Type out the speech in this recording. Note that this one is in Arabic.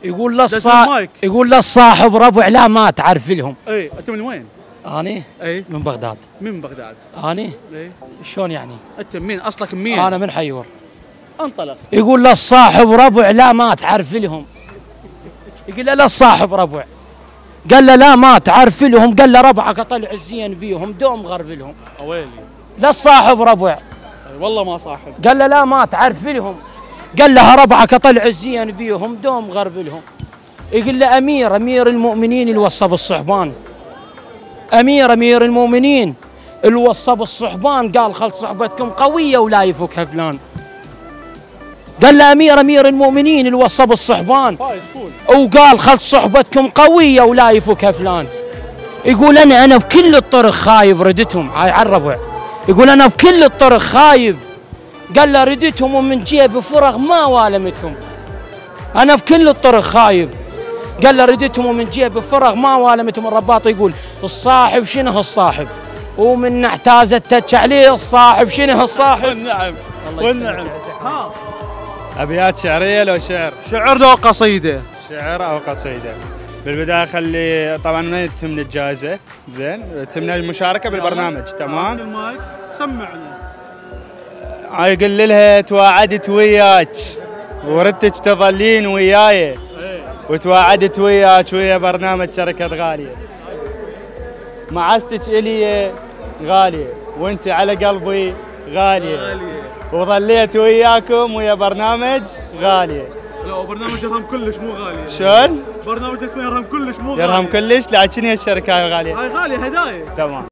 يقول للصاحب ربع لا ما تعرف لهم. اي انت من وين؟ اني اي من بغداد. من بغداد؟ اني اي شلون يعني؟ انت مين اصلك منين؟ انا من حيور. انطلق. يقول للصاحب ربع لا ما تعرف لهم. يقول له للصاحب ربع، قال له لا ما تعرف لهم، قال له ربعك اطلع الزين بيهم دوم غرب لهم. اويلي للصاحب ربع والله ما صاحب. قال له لا ما تعرف لهم، قال له ربعك اطلع الزين بيهم دوم غرب لهم. يقول له امير المؤمنين اللي وصى بالصحبان، امير المؤمنين اللي وصى بالصحبان، قال خل صحبتكم قويه ولا يفكها فلان. قال له امير المؤمنين اللي وصى بالصحبان وقال خل صحبتكم قويه ولا يفكها فلان. يقول انا بكل الطرق خايب ردتهم، هاي على الربع. يقول انا بكل الطرق خايب، قال له ردتهم ومن جيبي فرغ ما والمتهم. انا بكل الطرق خايب، قال له ردتهم ومن جيبي فرغ ما والمتهم. الرباط يقول الصاحب شنه الصاحب، ومن اعتازت تتش عليه الصاحب شنه الصاحب. والنعم والنعم. ها ابيات شعريه لو شعر؟ شعر لو قصيده؟ شعر او قصيده. بالبدايه خلي طبعا ما تهمنا الجائزه، زين، تهمنا المشاركه بالبرنامج، تمام؟ المايك سمعنا. يقول لها تواعدت وياك وردتك تظلين وياي، وتواعدت وياك ويا برنامج شركه غاليه، معزتك الي غاليه وانت على قلبي غاليه، وظليت وياكم ويا برنامج غاليه. لا برنامج يرهم كلش مو غاليه. شلون؟ برنامج اسمه يرهم كلش مو غاليه. يرهم كلش لكن هي الشركه غاليه. هاي غاليه هدايا. تمام.